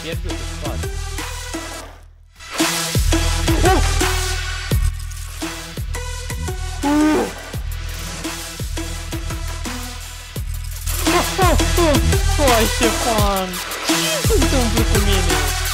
pierdut în spate. Hai, Ștefan! Ce se întâmplă cu mine?